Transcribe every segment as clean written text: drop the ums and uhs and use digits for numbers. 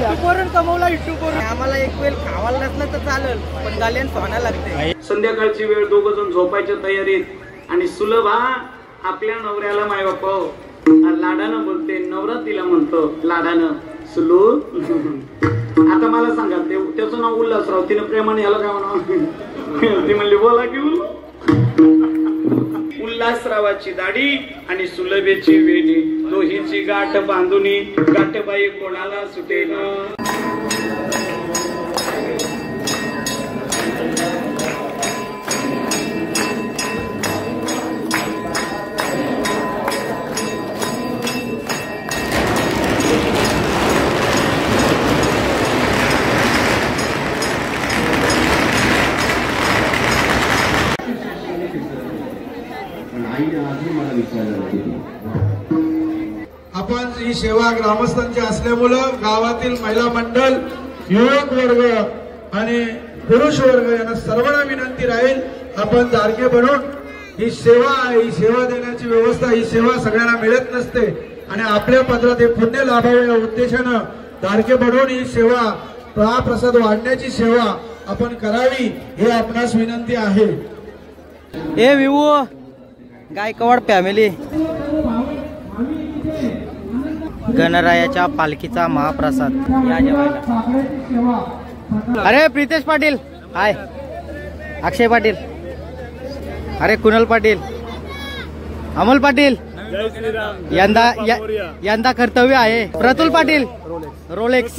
युट्यूबवरून कमवला युट्यूबवरून. आम्हाला एक वेळ खावायला नसलं तर चालेल, पण गाल्यान सोना लागते. संध्याकाळची वेळ, दोघ जण झोपायच्या तयारीत आणि सुलभा आपल्या नवऱ्याला माय बापा लाडानं बोलते. नवरा तिला म्हणतो लाडानं, सुलू आता मला सांगा, त्याचं नाव उल्हासराव, तिने प्रेमाने याला काय म्हणा, ती म्हणली बोला की उल्हासरावाची दाढी आणि सुलभेची वेणी, दोहीची गाठ बांधुनी, गाठबाई कोणाला सुटेना. आपण ही सेवा ग्रामस्थांची असल्यामुळं गावातील महिला मंडळ, युवक वर्ग आणि पुरुष वर्ग यांना सर्वांना विनंती राहील, आपण दारके बनून ही सेवा देण्याची व्यवस्था, ही सेवा सगळ्यांना मिळत नसते आणि आपल्या पदरात हे पुण्य लाभावे या उद्देशानं दारके बनून ही सेवा, महाप्रसाद वाढण्याची सेवा आपण करावी, हे आपणास विनंती आहे. ए विवू गायकवाड फॅमिली, गणरायाच्या पालखीचा महाप्रसाद या जेवायला. अरे प्रितेश पाटील, हाय अक्षय पाटील, अरे कुणाल पाटील, अमोल पाटील, यंदा कर्तव्य आहे. प्रतुल पाटील, रोलेक्स.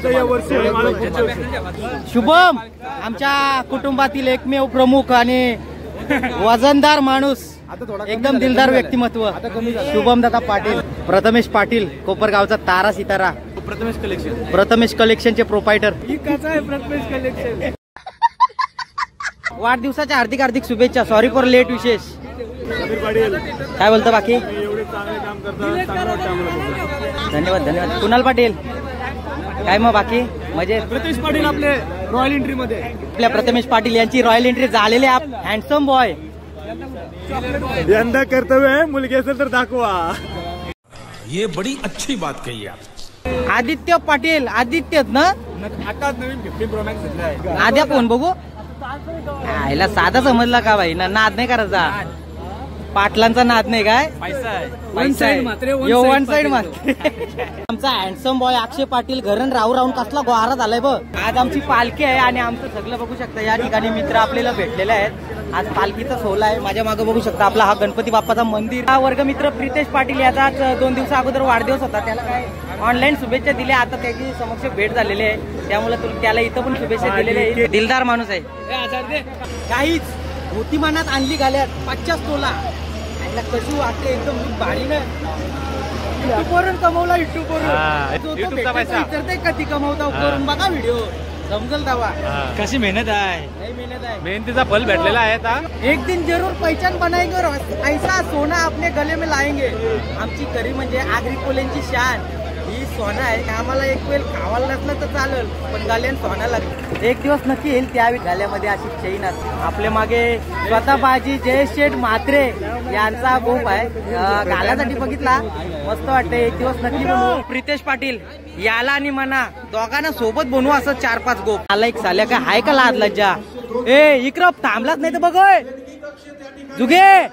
शुभम आमच्या कुटुंबातील एकमेव प्रमुख आणि वजनदार माणूस, एकदम दिलदार व्यक्तिमत्व, शुभम दादा पाटील. प्रथमेश पाटील, कोपरगावचा तारा सितारा, प्रथमेश कलेक्शनचे प्रोपायटर. वाढदिवसाच्या हार्दिक हार्दिक शुभेच्छा. सॉरी फॉर लेट विशेष. काय बोलतो बाकी? धन्यवाद धन्यवाद. कुणाल पाटील, काय मग बाकी मजेत? प्रथमेश पाटील आपले रॉयल एंट्री मध्ये, आपल्या प्रथमेश पाटील यांची रॉयल एंट्री झालेली आहे. Handsome boy. यंदा कर्तव्य आहे, मुलगी असेल तर दाखवा. ये बड़ी अच्छी बात कही आप. आदित्य पाटील, आदित्यच ना? आता नवीन 15 Pro Max घेतला आहे. आद्या फोन बघू. याला साधा समजला का भाई? नाद नाही करायचा, पाटलांचा नाद नाही काय? वन साइड मात्र. आमचा हँडसम बॉय अक्षय पाटील घरून राहून कसला गोहारा झालाय बघ. आज आमची पालखी आहे आणि आमचं सगळं बघू शकता. या ठिकाणी मित्र आपल्याला भेटलेले आहेत. आज पालखीचा सोहळा आहे. माझ्या मागे बघू शकता आपला हा गणपती बाप्पाचा मंदिर. हा वर्गमित्र प्रितेश पाटील याचाच 2 दिवसा अगोदर वाढदिवस होता. त्याला काय ऑनलाईन शुभेच्छा दिल्या. आता त्याची समक्ष भेट झालेली आहे, त्यामुळे त्याला इथं पण शुभेच्छा दिलेल्या आहे. दिलदार माणूस आहे. काहीच होती मनात आणली घाल्यात 50 तोला. कशी वाटते एकदम भारी ना. युट्यूबवरून कमवला, युट्यूबवरून विचारते कधी कमवता करून बघा व्हिडिओ, समजल तवा कशी मेहनत आहे. मेहनत आहे, मेहनतीचा फल भेटलेला आहे. एक दिन जरूर पहचान बनाएंगे और ऐसा सोना अपने गले में लाएंगे. आमची करी म्हणजे आगरी कोल्यांची शान ही सोना आहे. आम्हाला एक वेळ खावायला नसलं तर चालेल, पण गाल्यान सोना लागेल. एक दिवस नक्की येईल त्या गाल्यामध्ये अशी चैन असते. आपल्या मागे स्वतः बाजी जयशेठ म्हात्रे यांचा गोप आहे. गाल्यासाठी बघितला, मस्त वाटते. एक दिवस नक्की बनवू. प्रितेश पाटील याला आणि मना दोघांना सोबत बनवू असं 4-5 गोप. आला एक साल्या का हाय का लाद लज्जा. ए इकडं थांबलाच नाही तर बघोय जुगे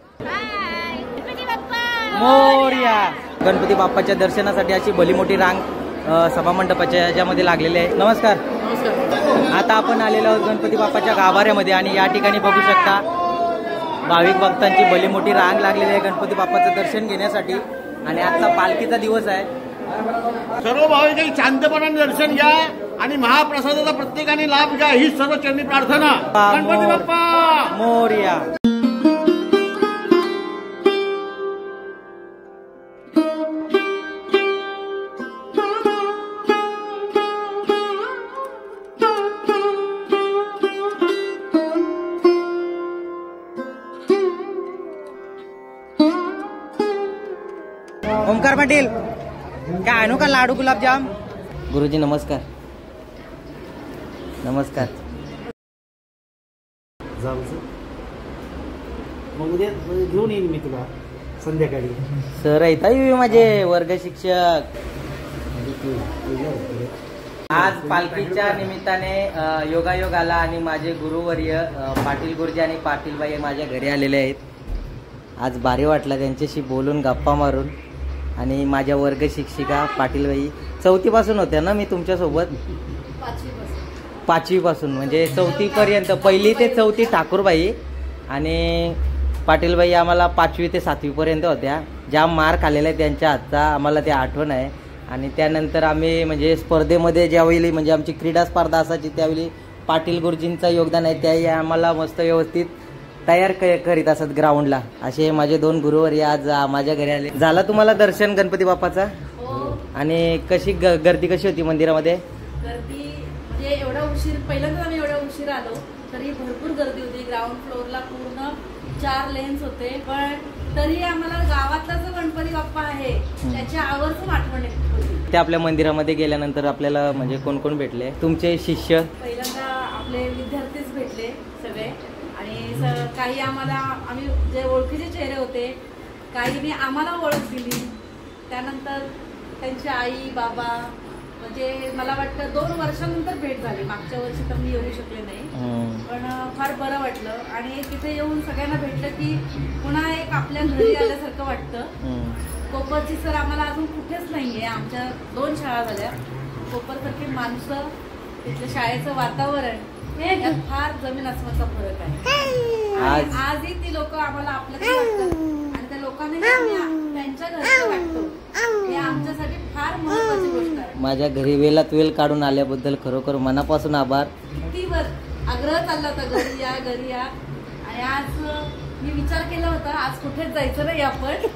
मोर्या. गणपती बाप्पाच्या दर्शनासाठी अशी भली मोठी रांग सभामंडपाच्या याच्यामध्ये लागलेली आहे. नमस्कार. आता आपण आलेलो आहोत गणपती बाप्पाच्या गाभाऱ्यामध्ये आणि या ठिकाणी बघू शकता भाविक भक्तांची भली मोठी रांग लागलेली आहे गणपती बाप्पाचं दर्शन घेण्यासाठी. आणि आजचा पालखीचा दिवस आहे. सर्व भाविक शांतपणाने दर्शन घ्या आणि महाप्रसादाचा प्रत्येकाने लाभ घ्या, ही सर्व चरणी प्रार्थना. गणपती बाप्पा मोर्या. ओमकार पाटील काय आणू का लाडू गुलाबजाम? गुरुजी नमस्कार. नमस्कार. मग उद्या घेऊन येईन मी तुला संध्याकाळी. सर आहेत माझे वर्ग शिक्षक. आज पालखीच्या निमित्ताने योगायोग आला आणि माझे गुरुवर्य पाटील गुरुजी आणि पाटीलबाई माझ्या घरी आलेले आहेत. आज भारी वाटलं त्यांच्याशी बोलून, गप्पा मारून. आणि माझ्या वर्ग शिक्षिका पाटीलबाई 4थी पासून होत्या ना मी तुमच्यासोबत? 5वी पासून, म्हणजे 4थी पर्यंत, 1ली ते 4थी ठाकूरबाई आणि पाटीलबाई आम्हाला 5वी ते 7वी पर्यंत होत्या. ज्या मार खाल्लेला आहे त्यांच्या हातचा आम्हाला ते आठवण आहे. आणि त्यानंतर आम्ही म्हणजे स्पर्धेमध्ये ज्यावेळी म्हणजे आमची क्रीडा स्पर्धा असायची त्यावेळी पाटील गुरुजींचं योगदान आहे. त्याही आम्हाला मस्त व्यवस्थित तयार करीत असत ग्राउंडला. असे माझे 2 गुरुवर्य आज माझ्या घरी आले. झालं तुम्हाला दर्शन गणपती बाप्पाचा? आणि कशी गर्दी कशी होती मंदिरामध्ये? गर्दी म्हणजे एवढा उशीर, पहिल्यांदा आम्ही एवढा उशीर आलो तरी भरपूर गर्दी होती. ग्राउंड फ्लोअरला पूर्ण 4 लेन्स होते, पण तरी आम्हाला गावातला जो गणपती बाप्पा आहे त्याची आवर्जून आठवण येत होती. ते आपल्या मंदिरामध्ये गेल्यानंतर आपल्याला म्हणजे कोण कोण भेटले तुमचे शिष्य? पहिल्यांदा आपले विद्यार्थीच भेटले सगळे आणि काही आम्हाला, आम्ही जे ओळखीचे चेहरे होते, काहींनी आम्हाला ओळख दिली. त्यानंतर त्यांची आई बाबा, म्हणजे मला वाटतं 2 वर्षानंतर भेट झाली. मागच्या वर्षी तर मी येऊ शकले नाही, पण फार बरं वाटलं. आणि तिथे येऊन सगळ्यांना भेटलं की पुन्हा एक आपल्या घरी आल्यासारखं वाटतं. कोपरची सर आम्हाला अजून कुठेच नाहीये. आमच्या 2 शाळा झाल्या. कोपरसारखी माणसं, तिथलं शाळेचं वातावरण यात फार जमीन आसमानचा फरक आहे. आजही ती लोक आम्हाला आपल्याकडे वाटतात आणि त्या लोकांनी त्यांच्या घरचं वाटतो. हे आमच्यासाठी फार महत्वाची गोष्ट आहे. माझ्या घरी वेळात वेळ काढून आल्याबद्दल खरोखर मनापासून आभार. कितीवर आग्रह चालला होता घरी या घरी या. आणि आज मी विचार केला होता आज कुठेच जायचं नाही आपण,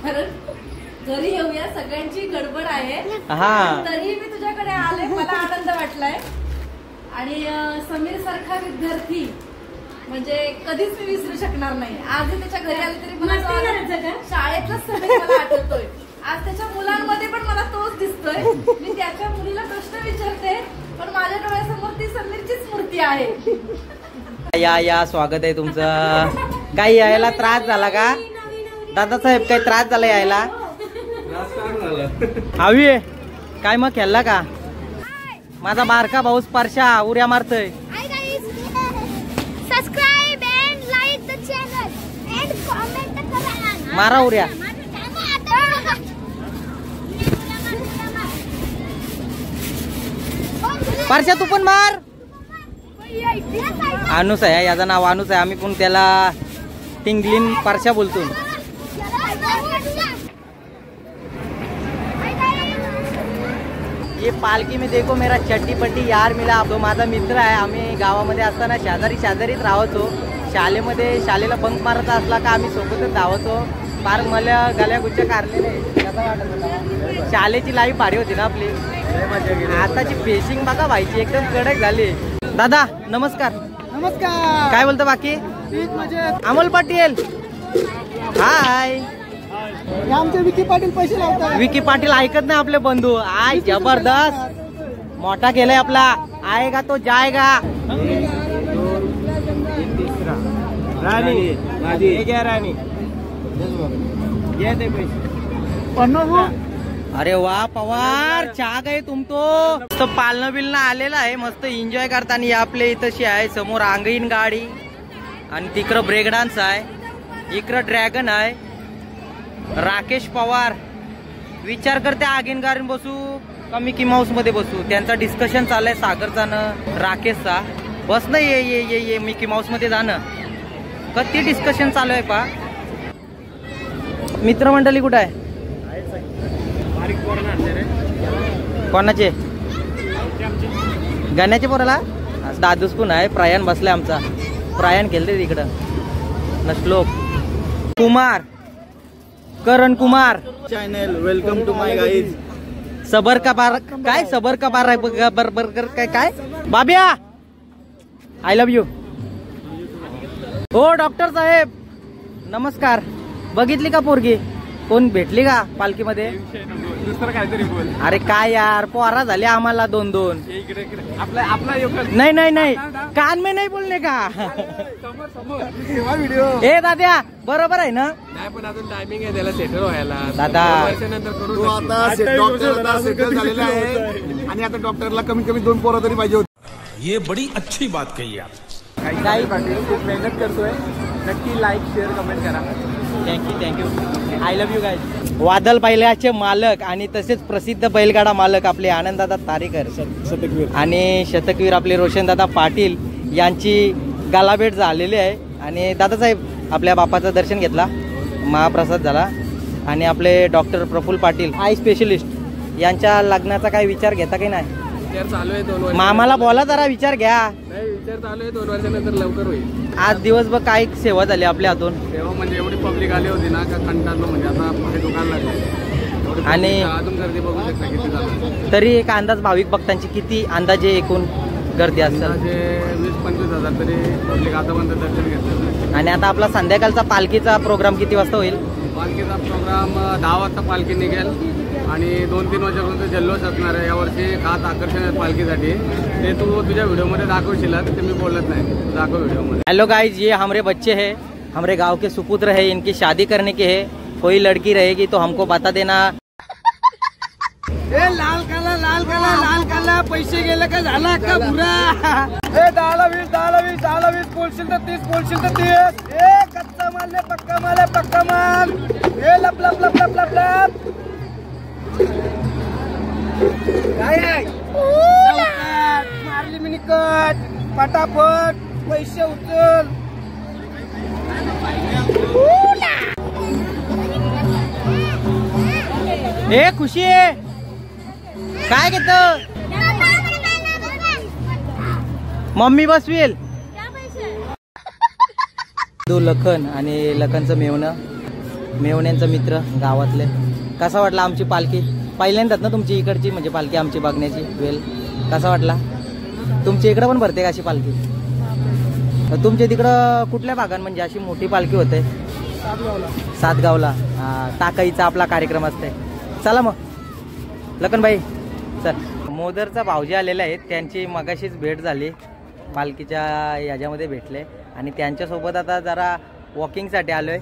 कारण घरी येऊया, सगळ्यांची गडबड आहे. तरी मी तुझ्याकडे आले, मला आनंद वाटलाय. आणि समीर सारखा विद्यार्थी म्हणजे कधीच मी विसरू शकणार नाही. आजही त्याच्या घरी आले तरी मला शाळेतलाच समीर मला आठवतोय. आज त्याच्या मुलांमध्ये पण मला तोच दिसतोय. मी त्याच्या मुलीला प्रश्न विचारते पण माझ्या डोळ्यासमोर ती समीरचीच मूर्ती आहे. या स्वागत आहे तुमचं. काही यायला त्रास झाला का दादासाहेब? काही त्रास झाला यायला? हवी काय मग खेळला का? माझा बारका भाऊ स्पर्शा उड्या मारतोय. Subscribe and like the channel and comment करा. मारा उड्या. स्पर्शा तू पण मार. अनुस आहे याचं नाव, अनुस आहे. आम्ही पण त्याला टिंगलिन स्पर्शा बोलतो. ये पालखी में देखो मेरा चट्टी पट्टी यार मिला. तो माझा मित्र आहे. आम्ही गावामध्ये असताना शेजारीच राहतो. शाळेला बंक मारत असला का आम्ही सोबतच धावतो. फार मला गल्यागुच्च्या कारलेले. शाळेची लाईफ भारी होती ना आपली. आताची फेसिंग बघा व्हायची एकदम कडक झाली. दादा नमस्कार. नमस्कार. काय बोलतो बाकी? अमोल पाटील हाय. आमचे विकी पाटील पैसे लावतात. विकी पाटील ऐकत नाही आपले बंधू. आय जबरदस्त मोठा केलाय आपला. आएगा तो जाएगा. राणी राणी अरे वा पवार चहा गए तुम तो पालणं बिलणं आलेलं आहे. मस्त एन्जॉय करताना आपल्या इथं आहे. समोर आंगीन गाडी आणि तिकडं ब्रेक डान्स आहे. इकडं ड्रॅगन आहे. राकेश पवार विचार करते आगीन गाडीन बसू का मिकी माऊस मध्ये बसू. त्यांचा डिस्कशन चाललंय सागरचा न राकेशचा. बस ना ये मिकी माऊस मध्ये जाणं. कधी डिस्कशन चालू आहे पा. मित्रमंडळी कुठं आहे? कोणाचे? गाण्याचे पोराला दादूस पण आहे. प्रयाण बसलाय आमचा. प्रयाण खेळते तिकडं न. Shlok Kumar, Karan Kumar channel. Welcome to my guys. सबर का बार काय? सबर का बार बरोबर काय बाबिया आय लव्ह यू. हो डॉक्टर साहेब नमस्कार. बघितली का पोरगी? कोण भेटली का पालखीमध्ये? दुसरं काहीतरी बोल. अरे काय यार, पोरा झाले आम्हाला 2-2. इकडे इकडे आपला नाही नाही नाही, कान में नाही बोलणे का. व्हिडिओ ए दाद्या, बरोबर आहे ना. नाही पण अजून टायमिंग आहे त्याला सेटल व्हायला. दादा वर्षानंतर करू. तो आता डॉक्टर सेटल झालेला आहे आणि आता डॉक्टरला कमीत कमी 2 पोरं तरी पाहिजे होती. ये बड़ी अच्छी बात कही आप. काही खूप मेहनत करतोय. नक्की लाईक शेअर कमेंट करा. Thank you I love you guys. वादल बैलाचे मालक आणि तसेच प्रसिद्ध बैलगाडा मालक आपले आनंददादा तारेकर आणि शतकवीर आपले रोशनदादा पाटील यांची गालाभेट झालेली आहे. आणि दादासाहेब आपल्या बापाचं दर्शन घेतला, महाप्रसाद झाला. आणि आपले doctor Prafull Patil eye specialist यांच्या लग्नाचा काय विचार घेता की नाही. विचार चालू आहे 2 वर्ष. मामाला बोला जरा, विचार घ्या. नाही विचार चालू आहे 2 वर्षानंतर लवकर होईल. आज दिवसभर काय सेवा झाली आपल्या हातून. तेव्हा म्हणजे एवढी पब्लिक आली होती ना का कंटाळलो. म्हणजे आता पुढे दुकान लागले आणि अजून गर्दी बघू शकता किती झालं. तरी एक अंदाज भाविक भक्तांची किती अंदाजे एकूण गर्दी असेल. 20-25 हजार तरी पब्लिक आतापर्यंत दर्शन घेतलं. आणि आता आपला संध्याकाळचा पालखीचा प्रोग्राम किती वाजता होईल. पालखीचा प्रोग्राम 10 वाजता पालखी निघेल आणि 2-3 वर्षापर्यंत जल्लोष असणार आहे. यावर्षी खास आकर्षण आहे पालखीसाठी. ते तू तुझ्या व्हिडिओमध्ये दाखवशील, ते मी बोलत नाही, तू दाखव व्हिडिओमध्ये. हेलो गाइज, ये हमारे बच्चे हैं, हमारे गांव के सुपुत्र है. इनकी शादी करने की है. कोई लड़की रहेगी तो हमको बता देना. लाल काला पैसे गेले का झाला का बुरा. 10-20 बोलशील तर 30 बोलशील तर 30. कच्चा माल पक्का माल. लप काय मारली मिनी कट, पटापट पैसे उचल. ए खुशी आहे काय घेत. मम्मी बसवेल. लखन आणि लखनचं मेवण्यांचा मित्र गावातले. कसा वाटला आमची पालखी. पहिल्यांदाच ना तुमची इकडची म्हणजे पालखी आमची बघण्याची वेळ. कसा वाटला. तुमच्या इकडं पण भरते का अशी पालखी. तुमच्या तिकडं कुठल्या भागात म्हणजे अशी मोठी पालखी होते. सातगावला टाकाईचा आपला कार्यक्रम असते. चला मग लखन भाई चल. मोदरचा भाऊजी आलेले आहेत, त्यांची मगाशीच भेट झाली, पालखीच्या याच्यामध्ये भेटले आणि त्यांच्यासोबत आता जरा वॉकिंगसाठी आलोय.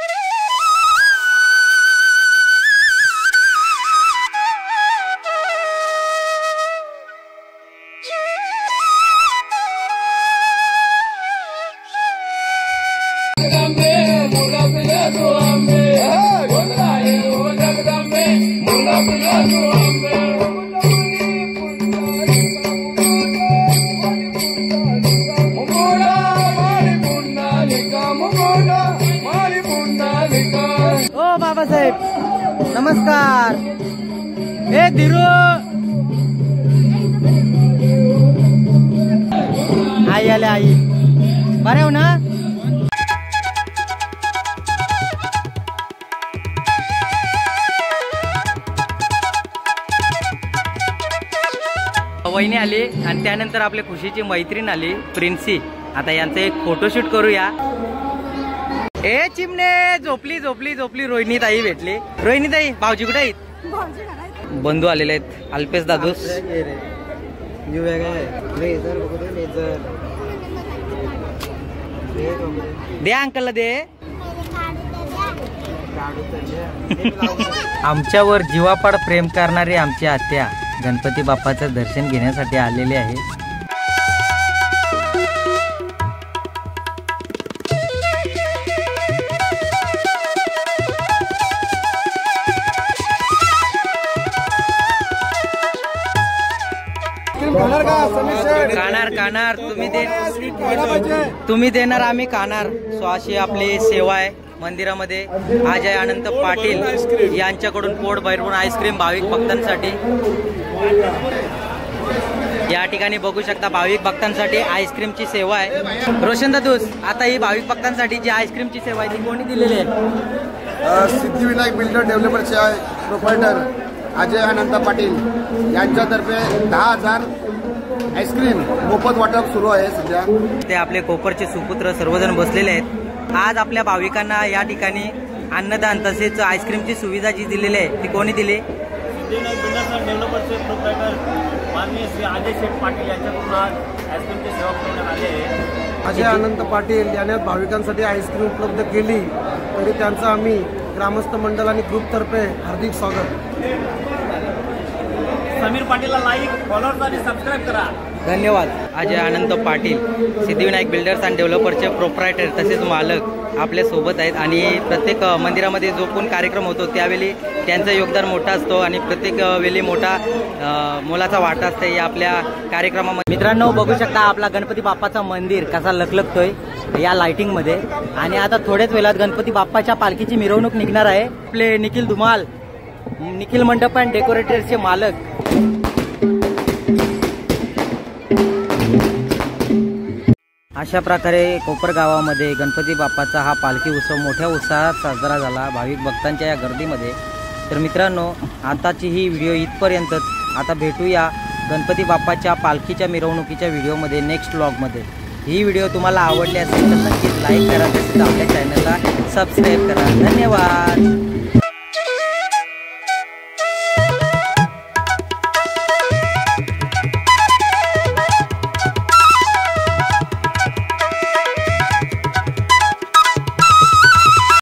ओ बाबासाहेब नमस्कार. ए धीरू आई आले. आई बरे हो ना. वहिनी आली आणि त्यानंतर आपल्या खुशीची मैत्रीण आली प्रिन्सी. आता यांचं एक फोटोशूट करूया. ए चिमणे झोपली झोपली झोपली. रोहिणी ताई भेटली. रोहिणी ताई भाऊजी कुठे आहेत. बंधू आलेले आहेत. अल्पेश दादूस दे अंकलला दे. आमच्यावर जीवापाड प्रेम करणारी आमची आत्या गणपती बाप्पाचं दर्शन घेण्यासाठी आलेले आहे. कानार कानार तुम्ही देणार आम्ही कानार. सो अशी आपली सेवा आहे मंदिरामध्ये. अजय अनंत पाटील यांच्याकडून पोट भरून आईस्क्रीम भाविक भक्तांसाठी. या ठिकाणी बघू शकता भाविक भक्तांसाठी आईस्क्रीमची सेवा आहे. रोशन दादूस आता ही भाविक भक्तांसाठी जी आईस्क्रीमची सेवा आहे ती कोणी दिलेली आहे. सिद्धिविनायक बिल्डर डेव्हलपर्सचे प्रोप्रायटर अजय अनंत पाटील यांच्यातर्फे 10,000 आईस्क्रीम मोफत वाटप सुरू आहे सध्या. ते आपले कोपरचे सुपुत्र सर्वजण बसलेले आहेत. आज आपल्या भाविकांना या ठिकाणी अन्नदान तसेच आईस्क्रीमची सुविधा जी दिलेली आहे ती कोणी दिली. सिद्धिविनायक बिल्डर्स अँड डेव्हलपर्सचे प्रोप्रायटर माननीय श्री अजय शेठ पाटील यांच्याकडून आज आईस्क्रीमची सेवा करण्यात आली आहे. अजय अनंत पाटील यांनी भाविकांसाठी आईस्क्रीम उपलब्ध केली, तरी त्यांचं आम्ही ग्रामस्थ मंडळ आणि ग्रुपतर्फे हार्दिक स्वागत. समीर पाटीलला लाईक, फॉलोअर्स आणि सबस्क्राईब करा. धन्यवाद. अजय अनंत पाटील सिद्धिविनायक बिल्डर्स अँड डेव्हलपर्सचे प्रोप्रायटर तसेच मालक आपल्या सोबत आहेत आणि प्रत्येक मंदिरामध्ये जो कोण कार्यक्रम होतो त्यावेळी त्यांचं योगदान मोठं असतो आणि प्रत्येक वेळी मोठा मोलाचा वाटा असते या आपल्या कार्यक्रमामध्ये. मित्रांनो बघू शकता आपला गणपती बाप्पाचा मंदिर कसा लखलखतोय या लाइटिंगमध्ये. आणि आता थोड्याच वेळात गणपती बाप्पाच्या पालखीची मिरवणूक निघणार आहे. आपले निखिल धुमाल, निखिल मंडप अँड डेकोरेटर्सचे मालक. अशा प्रकारे कोपर गावामध्ये गणपती बाप्पाचा हा पालखी उत्सव मोठ्या उत्साहात साजरा झाला भाविक भक्तांच्या या गर्दीमध्ये. तर मित्रांनो आताची ही व्हिडिओ इथपर्यंतच. आता भेटूया गणपती बाप्पाच्या पालखीच्या मिरवणुकीच्या व्हिडिओमध्ये नेक्स्ट व्लॉगमध्ये. ही व्हिडिओ तुम्हाला आवडली असेल तर नक्कीच लाईक करा, तसेच आपल्या चॅनलला सबस्क्राईब करा. धन्यवाद.